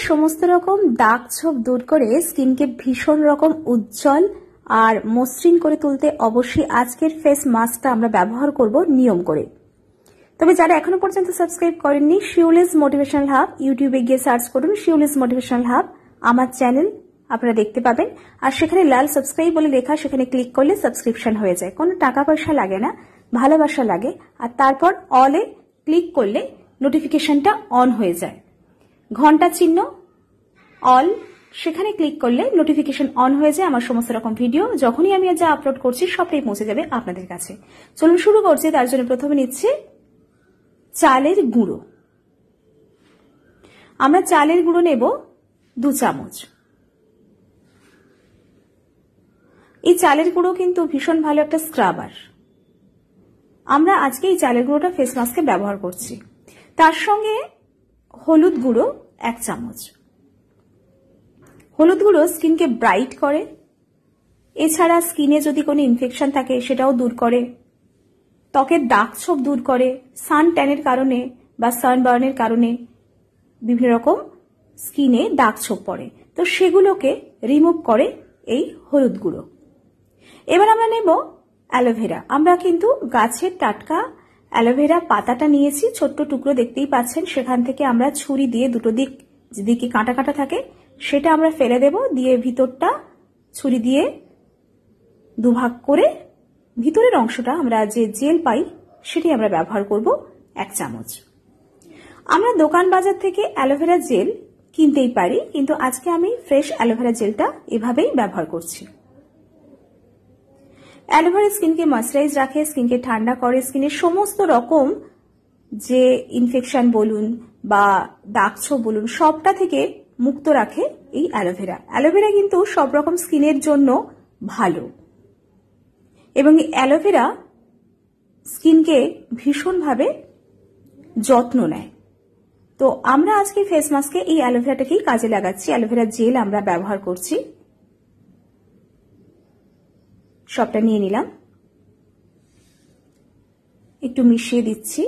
সমস্ত রকম দাগ ছোপ দূর করে স্কিনকে ভীষণ রকম উজ্জ্বল আর মসৃণ করে তুলতে অবশ্যই আজকের ফেস মাস্কটা আমরা ব্যবহার করব নিয়ম করে। তবে যারা এখনো পর্যন্ত সাবস্ক্রাইব করেননি, শিউলিস মোটিভেশনাল হাব ইউটিউবে গিয়ে সার্চ করুন শিউলিস মোটিভেশনাল হাব, আমার চ্যানেল আপনারা দেখতে পাবেন। আর সেখানে লাল সাবস্ক্রাইব বলে লেখা, সেখানে ক্লিক করলে সাবস্ক্রিপশন হয়ে যায়। কোনো টাকা পয়সা লাগে না, ভালোবাসা লাগে। আর তারপর অলে ক্লিক করলে নোটিফিকেশনটা অন হয়ে যায়। ঘন্টা চিহ্ন অল, সেখানে ক্লিক করলে নোটিফিকেশন অন হয়ে যায়। আমার সমস্ত রকম ভিডিও যখনই আমি যা আপলোড করছি সবটাই পৌঁছে যাবে আপনাদের কাছে। চলুন শুরু করছি। তার জন্য প্রথমে নিচ্ছি চালের গুঁড়ো। আমরা চালের গুঁড়ো নেব 2 চামচ। এই চালের গুঁড়ো কিন্তু ভীষণ ভালো একটা স্ক্রাবার। আমরা আজকে এই চালের গুঁড়োটা ফেস মাস্কে ব্যবহার করছি। তার সঙ্গে হলুদ গুঁড়ো 1 চামচ। হলুদ গুঁড়ো স্কিনকে ব্রাইট করে, এছাড়া স্কিনে যদি কোনো ইনফেকশন থাকে সেটাও দূর করে, ত্বকের দাগ ছোপ দূর করে, সান ট্যানের কারণে বা সানবার্নের কারণে বিভিন্ন রকম স্কিনে দাগ ছোপ পড়ে, তো সেগুলোকে রিমুভ করে এই হলুদ গুঁড়ো। এবার আমরা নেব অ্যালোভেরা। আমরা কিন্তু গাছের টাটকা অ্যালোভেরা পাতাটা নিয়েছি, ছোট্ট টুকরো দেখতেই পাচ্ছেন। সেখান থেকে আমরা ছুরি দিয়ে দুটো দিক যেদিকে কাঁটা কাঁটা থাকে সেটা আমরা ফেলে দেব, দিয়ে ভিতরটা ছুরি দিয়ে দুভাগ করে ভিতরের অংশটা আমরা যে জেল পাই সেটি আমরা ব্যবহার করব 1 চামচ। আমরা দোকান বাজার থেকে অ্যালোভেরা জেল কিনতেই পারি, কিন্তু আজকে আমি ফ্রেশ অ্যালোভেরা জেলটা এভাবেই ব্যবহার করছি। অ্যালোভেরা স্কিনকে ময়েশ্চারাইজ রাখে, স্কিনকে ঠান্ডা করে, স্কিনের সমস্ত রকম যে ইনফেকশন বলুন বা দাগ ছোপ বলুন সবটা থেকে মুক্ত রাখে এই অ্যালোভেরা। অ্যালোভেরা কিন্তু সব রকম স্কিনের জন্য ভালো, এবং এই অ্যালোভেরা স্কিনকে ভীষণভাবে যত্ন নেয়। তো আমরা আজকে ফেস মাস্কে এই অ্যালোভেরাটাকেই কাজে লাগাচ্ছি। অ্যালোভেরা জেল আমরা ব্যবহার করছি। সবটা নিয়ে নিলাম, একটু মিশিয়ে দিচ্ছি।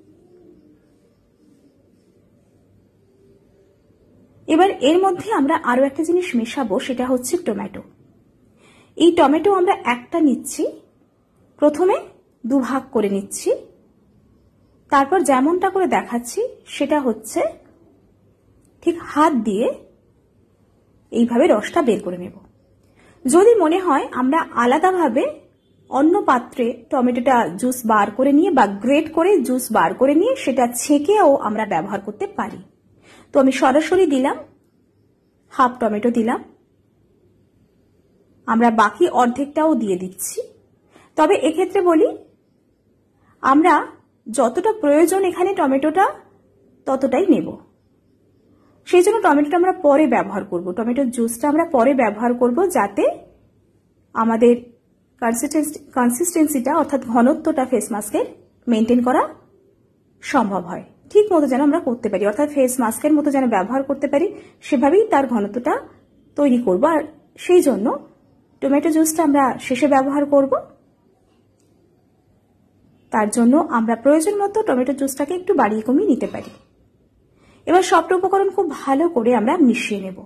এবার এর মধ্যে আমরা আরো একটা জিনিস মেশাবো, সেটা হচ্ছে টমেটো। এই টমেটো আমরা একটা নিচ্ছি, প্রথমে 2 ভাগ করে নিচ্ছি, তারপর যেমনটা করে দেখাচ্ছি সেটা হচ্ছে ঠিক হাত দিয়ে এইভাবে রসটা বের করে নেব। যদি মনে হয় আমরা আলাদাভাবে অন্য পাত্রে টমেটোটা জুস বার করে নিয়ে বা গ্রেট করে জুস বার করে নিয়ে সেটা ছেঁকেও আমরা ব্যবহার করতে পারি। তো আমি সরাসরি দিলাম, হাফ টমেটো দিলাম, আমরা বাকি অর্ধেকটাও দিয়ে দিচ্ছি। তবে এক্ষেত্রে বলি, আমরা যতটা প্রয়োজন এখানে টমেটোটা ততটাই নেব। সেই জন্য টমেটোটা আমরা পরে ব্যবহার করব, টমেটোর জুসটা আমরা পরে ব্যবহার করব, যাতে আমাদের কনসিস্টেন্সিটা অর্থাৎ ঘনত্বটা ফেস মাস্কের মেনটেন করা সম্ভব হয়, ঠিক মতো যেন আমরা করতে পারি, অর্থাৎ ফেস মাস্কের মতো যেন ব্যবহার করতে পারি, সেভাবেই তার ঘনত্বটা তৈরি করব। আর সেই জন্য টমেটো জুসটা আমরা শেষে ব্যবহার করব। তার জন্য আমরা প্রয়োজন মতো টমেটো জুসটাকে একটু বাড়িয়ে কমিয়ে নিতে পারি। এবার সবটা উপকরণ খুব ভালো করে আমরা মিশিয়ে নেব।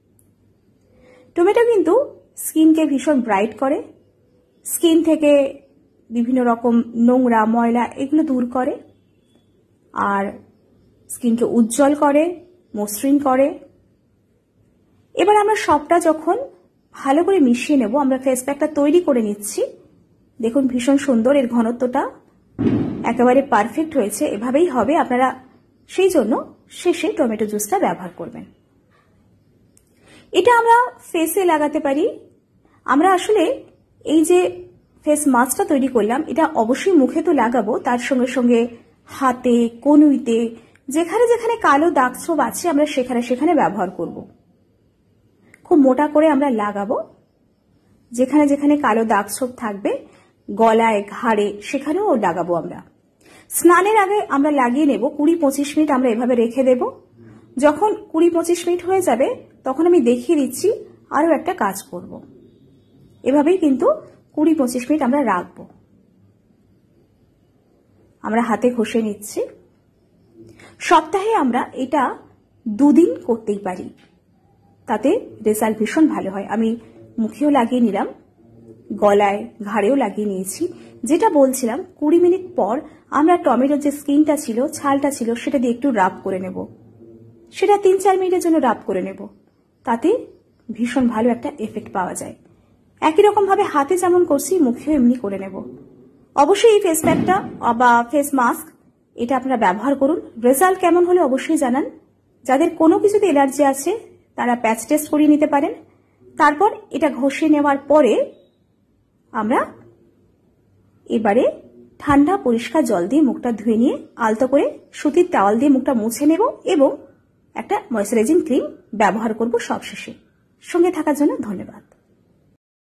টমেটো কিন্তু স্কিনকে ভীষণ ব্রাইট করে, স্কিন থেকে বিভিন্ন রকম নোংরা ময়লা এগুলো দূর করে, আর স্কিনকে উজ্জ্বল করে, মসৃণ করে। এবার আমরা সবটা যখন ভালো করে মিশিয়ে নেব, আমরা ফেস প্যাকটা তৈরি করে নিচ্ছি। দেখুন ভীষণ সুন্দর, এর ঘনত্বটা একেবারে পারফেক্ট হয়েছে। এভাবেই হবে, আপনারা সেই জন্য শেষে টমেটো জুসটা ব্যবহার করবেন। এটা আমরা ফেসে লাগাতে পারি। আমরা আসলে এই যে ফেস মাস্কটা তৈরি করলাম, এটা অবশ্যই মুখে তো লাগাবো, তার সঙ্গে সঙ্গে হাতে, কনুইতে, যেখানে যেখানে কালো দাগ ছোপ আছে আমরা সেখানে সেখানে ব্যবহার করব। খুব মোটা করে আমরা লাগাবো, যেখানে যেখানে কালো দাগ ছোপ থাকবে, গলায়, ঘাড়ে, সেখানেও লাগাবো আমরা। স্নানের আগে আমরা লাগিয়ে নেব, 20-25 মিনিট আমরা এভাবে রেখে দেব। যখন 20-25 মিনিট হয়ে যাবে তখন আমি দেখিয়ে দিচ্ছি আরো একটা কাজ করব। এভাবেই কিন্তু 20-25 মিনিট আমরা রাখবো। আমরা হাতে ঘষে নিচ্ছি। সপ্তাহে আমরা এটা 2 দিন করতেই পারি, তাতে রেজাল্ট ভীষণ ভালো হয়। আমি মুখেও লাগিয়ে নিলাম, গলায় ঘাড়েও লাগিয়ে নিয়েছি। যেটা বলছিলাম, 20 মিনিট পর আমরা টমেটোর যে স্কিনটা ছিল, ছালটা ছিল, সেটা দিয়ে একটু রাব করে নেব। সেটা 3-4 মিনিটের জন্য রাব করে নেব, তাতে ভীষণ ভালো একটা এফেক্ট পাওয়া যায়। একই রকম ভাবে হাতে যেমন করছি, মুখেও এমনি করে নেব। অবশ্যই এই ফেস প্যাকটা বা ফেস মাস্ক এটা আপনারা ব্যবহার করুন। রেজাল্ট কেমন হলে অবশ্যই জানান। যাদের কোনো কিছুতে অ্যালার্জি আছে তারা প্যাচ টেস্ট করিয়ে নিতে পারেন। তারপর এটা ঘষে নেওয়ার পরে আমরা এবারে ঠান্ডা পরিষ্কার জল দিয়ে মুখটা ধুয়ে নিয়ে আলতো করে সুতির টাওয়াল দিয়ে মুখটা মুছে নেব এবং একটা ময়শ্চারাইজিং ক্রিম ব্যবহার করব সবশেষে। সঙ্গে থাকার জন্য ধন্যবাদ।